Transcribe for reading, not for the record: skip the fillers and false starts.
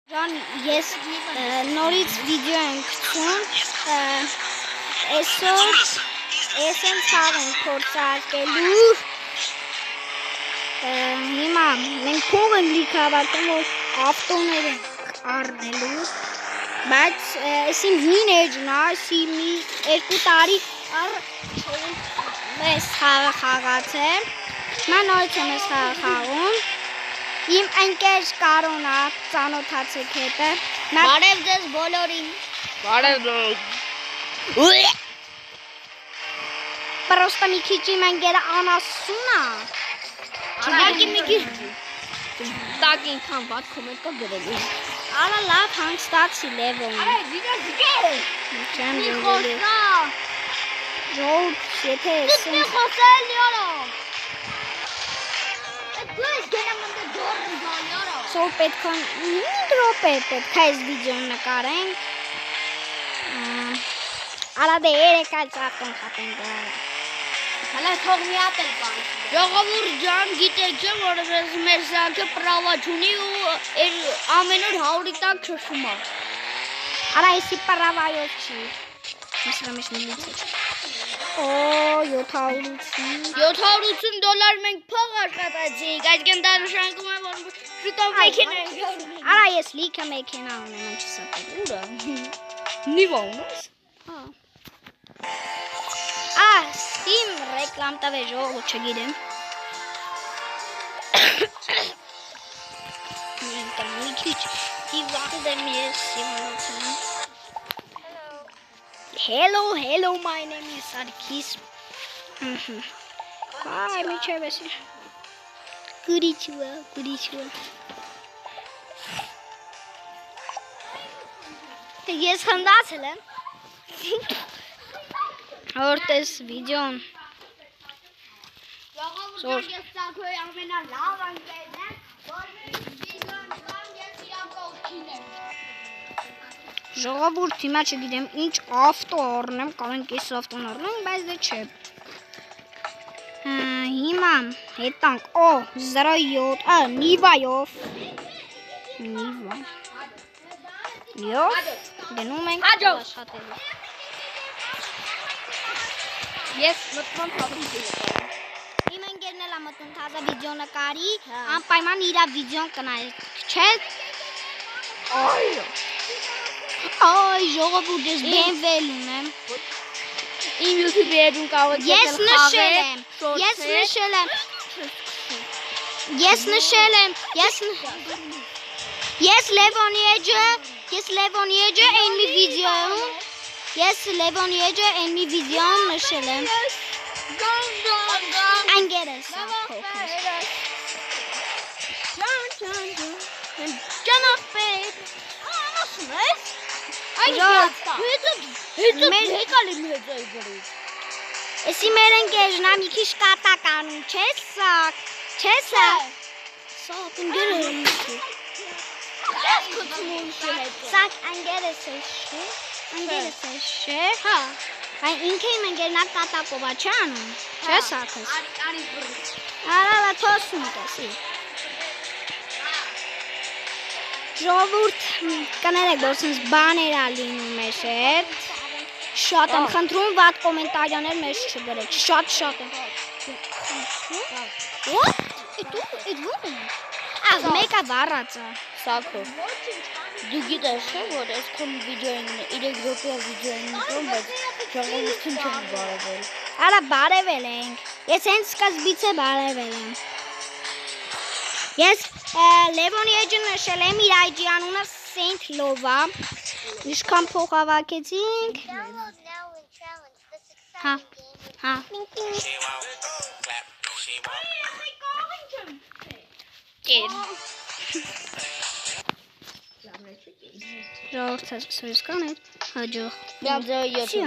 Ես նորից վիդեո եմ գցում, այսօր ես եմ ցավ եմ փորձարկելու, հիմա մենք փող եմ լիք հավաքում, որ ավտոներ ենք առնելու, բայց ես իմ հին էջն է, մի 2 տարի ես խաղը խաղացել, նա նորից եմ ես խաղը խաղում, իմ ընկեր Կարոնը ծանոթացեք հետը։ Բարև ձեզ բոլորին։ Բարև ձեզ։ Պրոստը մի քիչ իմ ընկերը անասուն է։ Չգիտի մի քիչ տակ ինքան վատ կոմենտ կա գրելու։ Արա լավ հանգստացի Լևոն։ Արա դիգա։ Չեմ ժողովի։ Ժողով, եթե ես Մի խոսել յորո։ Սոր պետք է 5 րոպե պետք է այս վիդեոն նկարենք։ Արա դե երեկալ ծաղկոն խապենք։ Հələ թող մի հատ էլ բան։ Ժողովուրդ ջան, գիտեք չէ, որ մեր զանգը պրավա չունի ու ամեն օր 100-ի տակ քշում է։ Արա էսի պրավայով չի։ Միսրամես միլիցը։ Օ, 780 դոլար մենք փող աշխատացինք, այսինքն դա նշանակում է, որ շուտով մեքենա ենք։ Արա ես լիքը մեքենա ունեմ, ինչ սապել։ Ուրա։ Նիվա ունես։ Հա։ Steam ռեկլամ տվե ժողով չգիտեմ։ Մի քիչ հիվանդ եմ ես սիմուլացիան։ Hello, my name is Sarkis. Hi, միջև ես։ Գուրիչուա։ Ես խնդացել եմ։ Որտես վիդեոն։ Ժողովուրդ ես ցակոյ ամենալավ ընկերն եմ, որ վիդեոն ես իրան կողքին եմ։ Ժողովուրդ հիմա չգիտեմ ինչ ավտո առնեմ, կարող ես ավտոն առնեմ, բայց դե չէ։ Հիմա հետանք, 07, նիվայով։ Նիվա։ Գնում ենք աշխատելու։ Ես մտնում հավիդեո։ Իմ ընկերն էլ է մտնում թազա վիդեո նկարի, անպայման իրա վիդեոն կնայի, չէ՞։ Այ ժողովուրդ ես BMW-ն ունեմ։ Իմ YouTube-ի էջում կարող եք Ես Լևոնի էջը այն մի վիդեոյում նշել եմ։ Անգերս Ջանով պետ։ Անասուն ես։ Այդ հեկալ իմ հետը գրի։ Էսի մեր ընկերն է մի քիչ կատակ անում, չէ՞ սակ։ Սակ ընկերը։ Սակ անգերս է շե։ Հա։ Այն ինքը իմ ընկերն է կատակով է չէ անում։ Չէ սակս։ Արա թոսում տեսի։ Ժողովուրդ կներեք, որ սենց բաներ ա լինում մեզ հետ։ Շատ եմ խնդրում, վատ կոմենտարյաներ մեզ չգրեք, շատ եմ։ What? Էդ ո՞ւմ է։ Մեկը վառած է։ Սակով։ Դու գիտես չէ, որ այսքան վիդեոյին 3 րոպեա վիդեոյին նկարում, բայց ժողովուրդին չեմ բարևել։ Արա բարևել ենք։ Ես հենց սկզբից է բարևել եմ։ Ես Լևոնի էջը նշել եմ, իր IG անունը Saint Lova։ Ինչքան փող հավաքեցինք։ Հա։ Ժողովուրդ սրսկան էր, հաջող։